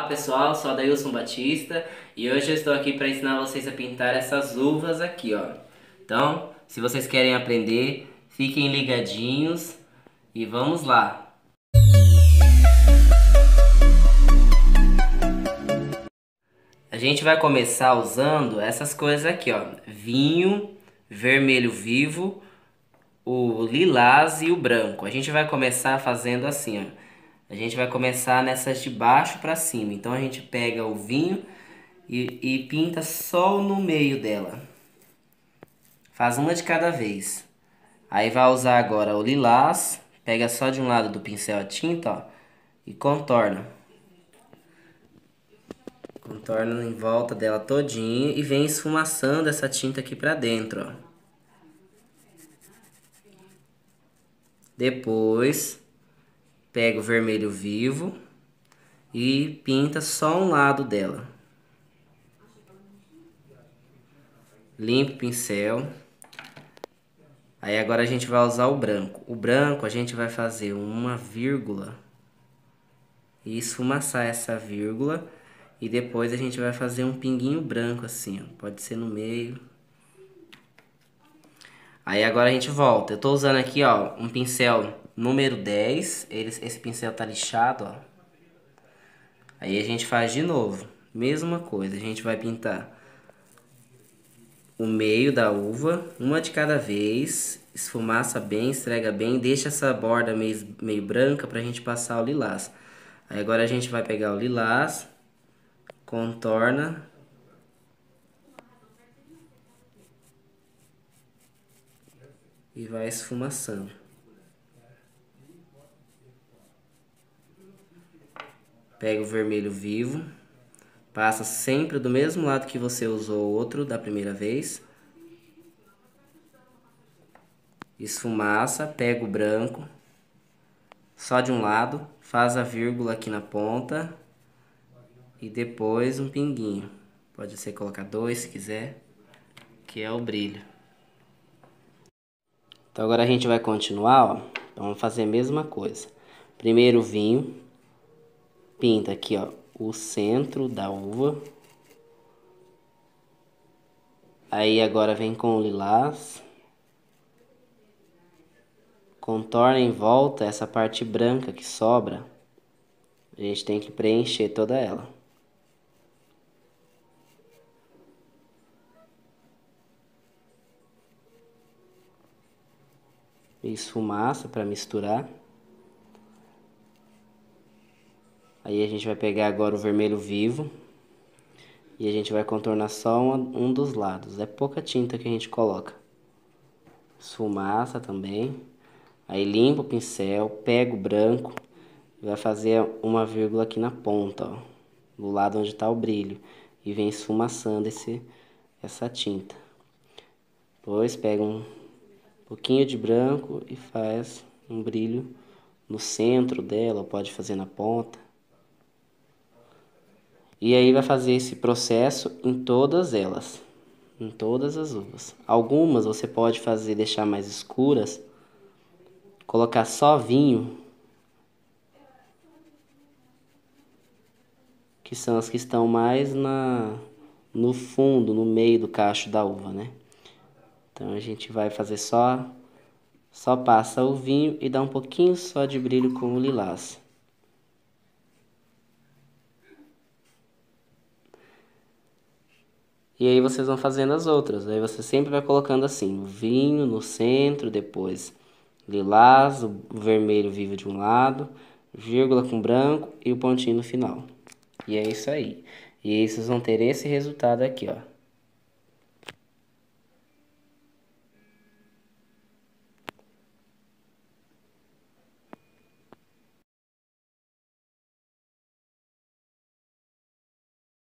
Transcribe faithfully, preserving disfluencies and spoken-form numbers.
Olá pessoal, sou Adailson Batista e hoje eu estou aqui para ensinar vocês a pintar essas uvas aqui, ó. Então, se vocês querem aprender, fiquem ligadinhos e vamos lá. A gente vai começar usando essas coisas aqui, ó. Vinho, vermelho vivo, o lilás e o branco. A gente vai começar fazendo assim, ó. A gente vai começar nessas de baixo para cima. Então a gente pega o vinho e, e pinta só no meio dela. Faz uma de cada vez. Aí vai usar agora o lilás. Pega só de um lado do pincel a tinta, ó, e contorna. Contorna em volta dela todinha e vem esfumaçando essa tinta aqui pra dentro, ó. Depois, pega o vermelho vivo e pinta só um lado dela. Limpa o pincel. Aí agora a gente vai usar o branco. O branco a gente vai fazer uma vírgula e esfumaçar essa vírgula. E depois a gente vai fazer um pinguinho branco assim, ó. Pode ser no meio. Aí agora a gente volta. Eu tô usando aqui, ó, um pincel número dez. Ele, esse pincel tá lixado, ó. Aí a gente faz de novo. Mesma coisa. A gente vai pintar o meio da uva, uma de cada vez. Esfumaça bem, esfrega bem. Deixa essa borda meio, meio branca pra gente passar o lilás. Aí agora a gente vai pegar o lilás, contorna e vai esfumaçando. Pega o vermelho vivo, passa sempre do mesmo lado que você usou o outro da primeira vez. Esfumaça, pega o branco, só de um lado, faz a vírgula aqui na ponta e depois um pinguinho. Pode ser colocar dois se quiser, que é o brilho. Então agora a gente vai continuar, ó. Então vamos fazer a mesma coisa. Primeiro o vinho, pinta aqui, ó, o centro da uva. Aí agora vem com o lilás. Contorna em volta essa parte branca que sobra. A gente tem que preencher toda ela. Esfumaça para misturar. Aí a gente vai pegar agora o vermelho vivo. E a gente vai contornar só uma, um dos lados. É pouca tinta que a gente coloca. Esfumaça também. Aí limpa o pincel, pega o branco e vai fazer uma vírgula aqui na ponta, ó, do lado onde está o brilho. E vem esfumaçando esse, essa tinta. Depois pega um pouquinho de branco e faz um brilho no centro dela, ou pode fazer na ponta. E aí vai fazer esse processo em todas elas, em todas as uvas. Algumas você pode fazer, deixar mais escuras, colocar só vinho, que são as que estão mais na, no fundo, no meio do cacho da uva, né? Então a gente vai fazer só, só passa o vinho e dá um pouquinho só de brilho com o lilás. E aí vocês vão fazendo as outras. Aí você sempre vai colocando assim, o vinho no centro, depois lilás, o vermelho vivo de um lado, vírgula com branco e o pontinho no final. E é isso aí. E aí vocês vão ter esse resultado aqui, ó.